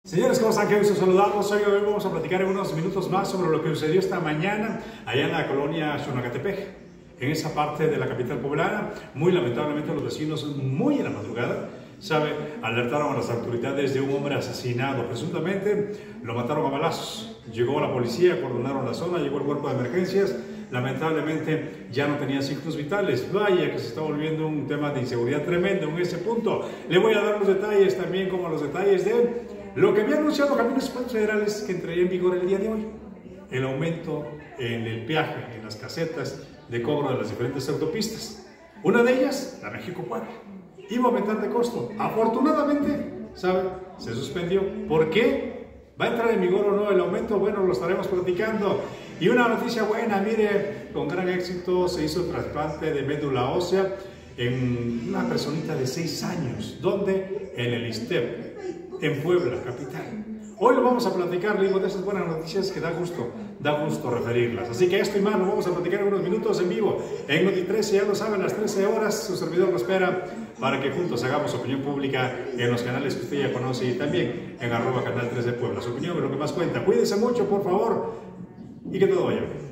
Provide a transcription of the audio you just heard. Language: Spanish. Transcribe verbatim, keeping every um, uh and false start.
Señores, ¿cómo están? Qué gusto saludarlos. Hoy, hoy vamos a platicar en unos minutos más sobre lo que sucedió esta mañana allá en la colonia Xonacatepec, en esa parte de la capital poblana. Muy lamentablemente los vecinos, muy en la madrugada, ¿sabe?, alertaron a las autoridades de un hombre asesinado. Presuntamente lo mataron a balazos. Llegó la policía, acordonaron la zona, llegó el cuerpo de emergencias. Lamentablemente ya no tenía signos vitales. Vaya que se está volviendo un tema de inseguridad tremendo en ese punto. Le voy a dar los detalles también, como los detalles de lo que había anunciado Caminos Federales, que entraría en vigor el día de hoy: el aumento en el peaje, en las casetas de cobro de las diferentes autopistas. Una de ellas, la México-Puebla, iba a aumentar de costo. Afortunadamente, ¿sabe?, se suspendió. ¿Por qué? ¿Va a entrar en vigor o no el aumento? Bueno, lo estaremos platicando. Y una noticia buena, mire, con gran éxito se hizo el trasplante de médula ósea en una personita de seis años. ¿Dónde? En el ISSSTE, en Puebla, capital. Hoy lo vamos a platicar, digo, de esas buenas noticias que da gusto, da gusto referirlas. Así que esto y más lo vamos a platicar en unos minutos en vivo. En Noti trece, ya lo saben, a las trece horas, su servidor lo espera para que juntos hagamos opinión pública en los canales que usted ya conoce y también en arroba canal trece Puebla. Su opinión es lo que más cuenta. Cuídense mucho, por favor, y que todo vaya bien.